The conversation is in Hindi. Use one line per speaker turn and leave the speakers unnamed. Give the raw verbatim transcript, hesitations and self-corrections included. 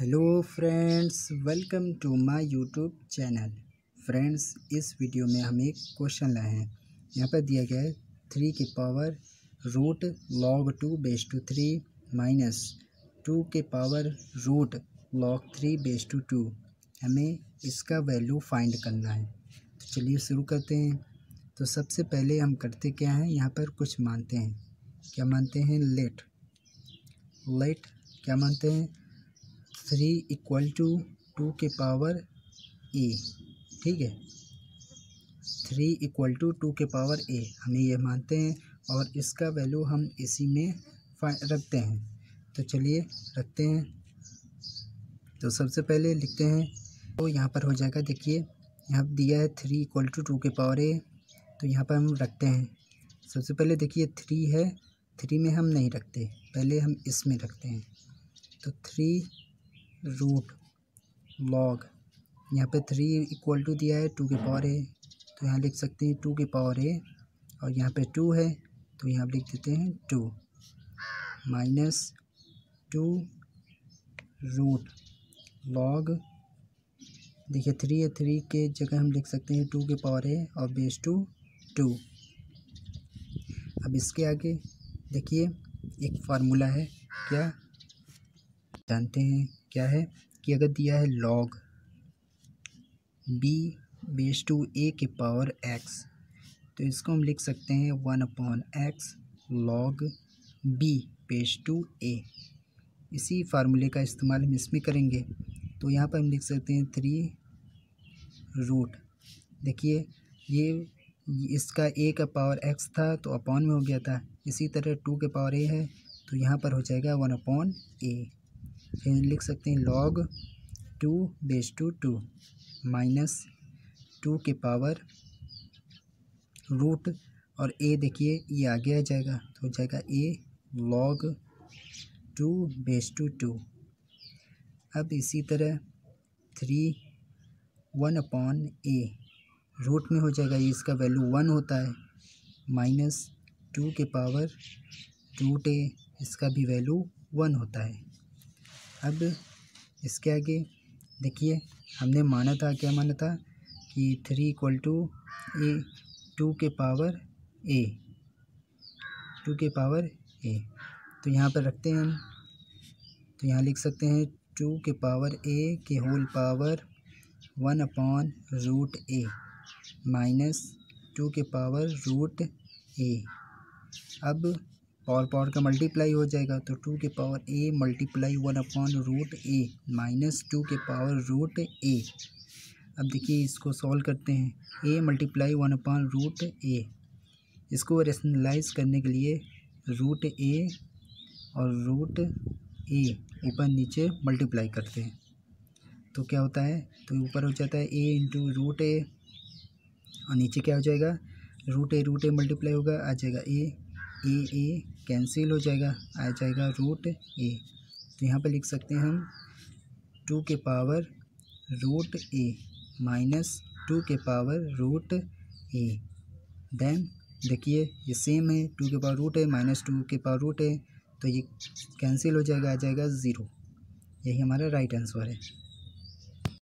Hello friends, welcome to my YouTube channel. Friends, इस वीडियो में हम एक क्वेश्चन लाए हैं। यहाँ पर दिया गया है थ्री की power root log two base two three minus two के power root log three base two two. हमें इसका वैल्यू फाइंड करना है। तो चलिए शुरू करते हैं। तो सबसे पहले हम करते क्या हैं, यहाँ पर कुछ मानते हैं। क्या मानते हैं? लेट लेट क्या मानते हैं? थ्री इक्वल टू टू के पावर ए। ठीक है, थ्री इक्वल टू टू के पावर ए हमें ये मानते हैं और इसका वैल्यू हम इसी में रखते हैं। तो चलिए रखते हैं। तो सबसे पहले लिखते हैं, तो यहाँ पर हो जाएगा, देखिए यहाँ दिया है थ्री इक्वल टू टू के पावर ए। तो यहाँ पर हम रखते हैं। सबसे पहले देखिए थ्री है, थ्री में हम नहीं रखते, पहले हम इसमें रखते हैं। तो थ्री रूट लॉग, यहाँ पे थ्री इक्वल टू दिया है टू के पावर ए, तो यहाँ लिख सकते हैं टू के पावर ए। और यहाँ पे टू है तो यहाँ लिख देते हैं two minus two root log, देखिए थ्री है, थ्री के जगह हम लिख सकते हैं टू के पावर ए और बेस टू टू। अब इसके आगे देखिए एक फार्मूला है, क्या जानते हैं क्या है? कि अगर दिया है log b base two a के पावर एक्स, तो इसको हम लिख सकते हैं one upon x log b base two a. इसी फार्मूले का इस्तेमाल हम इसमें करेंगे। तो यहाँ पर हम लिख सकते हैं थ्री रूट, देखिए ये इसका ए का पावर एक्स था तो अपॉन में हो गया था, इसी तरह टू के पावर ए है तो यहाँ पर हो जाएगा वन अपॉन ए। फिर लिख सकते हैं log two base two two minus two के पावर रूट, और ए देखिए ये आगे आ जाएगा तो हो जाएगा a log two base two two. अब इसी तरह three one upon a, root में हो जाएगा, ये इसका वैल्यू वन होता है, माइनस टू के पावर रूट ए, इसका भी वैल्यू वन होता है। अब इसके आगे देखिए हमने माना था, क्या माना था? कि three equal to a two के पावर ए, टू के पावर ए, तो यहाँ पर रखते हैं हम। तो यहाँ लिख सकते हैं टू के पावर ए के whole power one upon root a minus two के पावर रूट ए। अब पावर पावर का मल्टीप्लाई हो जाएगा, तो टू के power a multiply one upon root a minus two के पावर रूट ए। अब देखिए इसको सॉल्व करते हैं, a multiply one upon root a, इसको रेशनलाइज करने के लिए रूट ए और रूट ए ऊपर नीचे मल्टीप्लाई करते हैं तो क्या होता है? तो ऊपर हो जाता है ए इंटू रूट ए और नीचे क्या हो जाएगा? Root a root a multiply होगा, आ जाएगा ए, ए ए कैंसिल हो जाएगा, आ जाएगा रूट ए। तो यहाँ पे लिख सकते हैं हम टू के power root a minus two के पावर रूट ए। देन देखिए ये सेम है, टू के power root a minus two के पावर रूट ए, तो ये कैंसिल हो जाएगा, आ जाएगा ज़ीरो। यही हमारा राइट आंसर है।